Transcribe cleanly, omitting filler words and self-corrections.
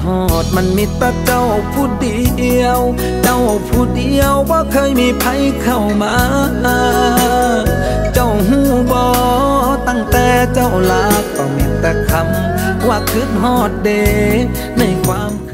อดมันมีแต่เจ้าผู้เดียวเจ้าผู้เดียวบ่เคยมีไผเข้ามาเจ้าหูบ่ตั้งแต่เจ้าลาก็มีแต่คำว่าคิดฮอดเดในความ